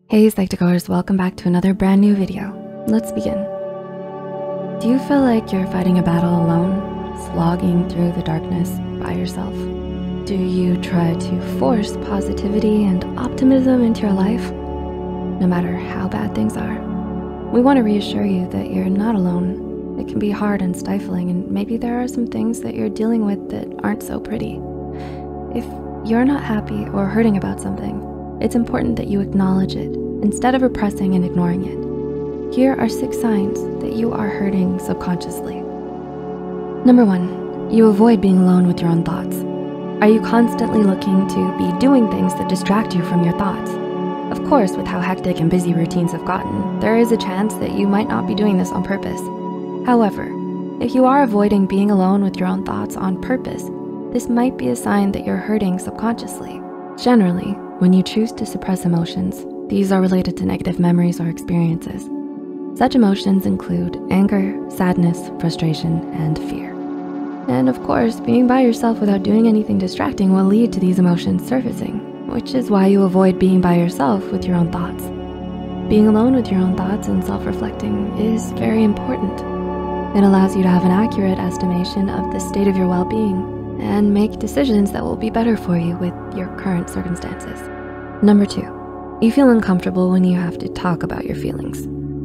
Hey Psych2Goers, welcome back to another brand new video. Let's begin. Do you feel like you're fighting a battle alone, slogging through the darkness by yourself? Do you try to force positivity and optimism into your life, no matter how bad things are? We wanna reassure you that you're not alone. It can be hard and stifling, and maybe there are some things that you're dealing with that aren't so pretty. If you're not happy or hurting about something, it's important that you acknowledge it instead of repressing and ignoring it. Here are 6 signs that you are hurting subconsciously. Number 1, you avoid being alone with your own thoughts. Are you constantly looking to be doing things that distract you from your thoughts? Of course, with how hectic and busy routines have gotten, there is a chance that you might not be doing this on purpose. However, if you are avoiding being alone with your own thoughts on purpose, this might be a sign that you're hurting subconsciously. Generally, when you choose to suppress emotions, these are related to negative memories or experiences. Such emotions include anger, sadness, frustration, and fear. And of course, being by yourself without doing anything distracting will lead to these emotions surfacing, which is why you avoid being by yourself with your own thoughts. Being alone with your own thoughts and self-reflecting is very important. It allows you to have an accurate estimation of the state of your well-being and make decisions that will be better for you with your current circumstances. Number 2, you feel uncomfortable when you have to talk about your feelings.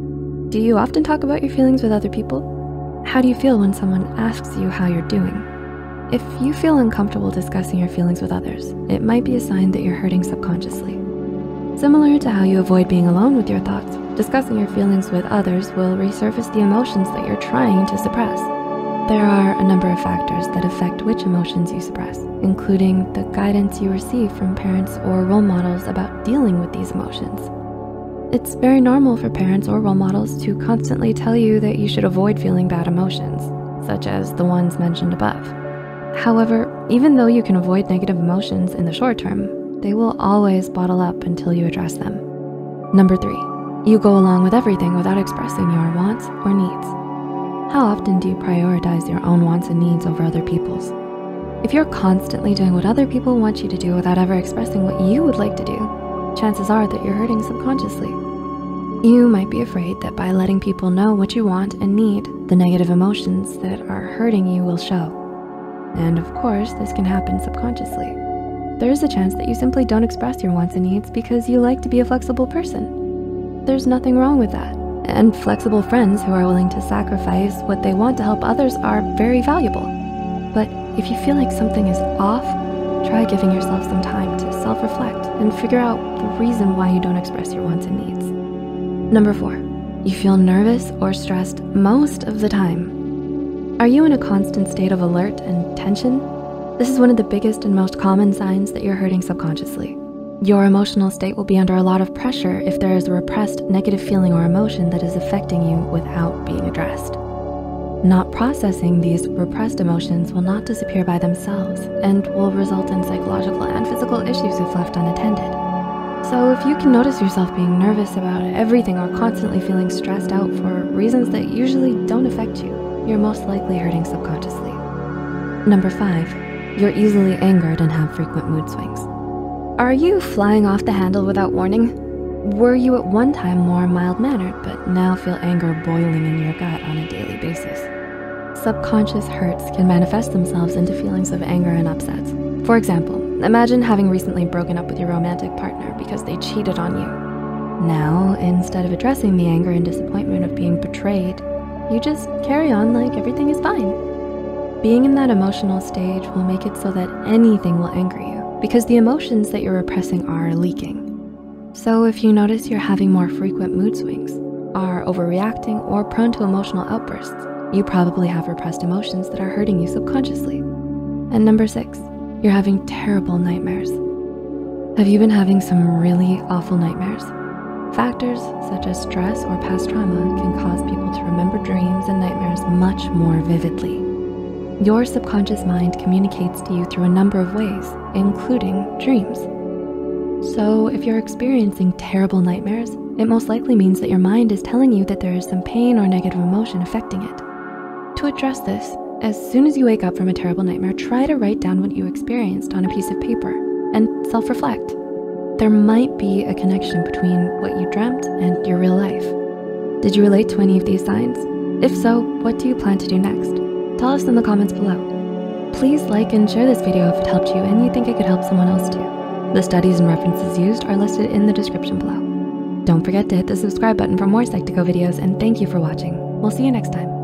Do you often talk about your feelings with other people? How do you feel when someone asks you how you're doing? If you feel uncomfortable discussing your feelings with others, it might be a sign that you're hurting subconsciously. Similar to how you avoid being alone with your thoughts, discussing your feelings with others will resurface the emotions that you're trying to suppress. There are a number of factors that affect which emotions you suppress, including the guidance you receive from parents or role models about dealing with these emotions. It's very normal for parents or role models to constantly tell you that you should avoid feeling bad emotions, such as the ones mentioned above. However, even though you can avoid negative emotions in the short term, they will always bottle up until you address them. Number 3, you go along with everything without expressing your wants or needs. How often do you prioritize your own wants and needs over other people's? If you're constantly doing what other people want you to do without ever expressing what you would like to do, chances are that you're hurting subconsciously. You might be afraid that by letting people know what you want and need, the negative emotions that are hurting you will show. And of course, this can happen subconsciously. There is a chance that you simply don't express your wants and needs because you like to be a flexible person. There's nothing wrong with that. And flexible friends who are willing to sacrifice what they want to help others are very valuable. But if you feel like something is off, try giving yourself some time to self-reflect and figure out the reason why you don't express your wants and needs. Number 4, you feel nervous or stressed most of the time. Are you in a constant state of alert and tension? This is one of the biggest and most common signs that you're hurting subconsciously. Your emotional state will be under a lot of pressure if there is a repressed negative feeling or emotion that is affecting you without being addressed. Not processing these repressed emotions will not disappear by themselves and will result in psychological and physical issues if left unattended. So if you can notice yourself being nervous about everything or constantly feeling stressed out for reasons that usually don't affect you, you're most likely hurting subconsciously. Number 5, you're easily angered and have frequent mood swings. Are you flying off the handle without warning? Were you at one time more mild-mannered, but now feel anger boiling in your gut on a daily basis? Subconscious hurts can manifest themselves into feelings of anger and upsets. For example, imagine having recently broken up with your romantic partner because they cheated on you. Now, instead of addressing the anger and disappointment of being betrayed, you just carry on like everything is fine. Being in that emotional stage will make it so that anything will anger you, because the emotions that you're repressing are leaking. So if you notice you're having more frequent mood swings, are overreacting, or prone to emotional outbursts, you probably have repressed emotions that are hurting you subconsciously. And number 6, you're having terrible nightmares. Have you been having some really awful nightmares? Factors such as stress or past trauma can cause people to remember dreams and nightmares much more vividly. Your subconscious mind communicates to you through a number of ways, including dreams. So if you're experiencing terrible nightmares, it most likely means that your mind is telling you that there is some pain or negative emotion affecting it. To address this, as soon as you wake up from a terrible nightmare, try to write down what you experienced on a piece of paper and self-reflect. There might be a connection between what you dreamt and your real life. Did you relate to any of these signs? If so, what do you plan to do next? Tell us in the comments below. Please like and share this video if it helped you and you think it could help someone else too. The studies and references used are listed in the description below. Don't forget to hit the subscribe button for more Psych2Go videos, and thank you for watching. We'll see you next time.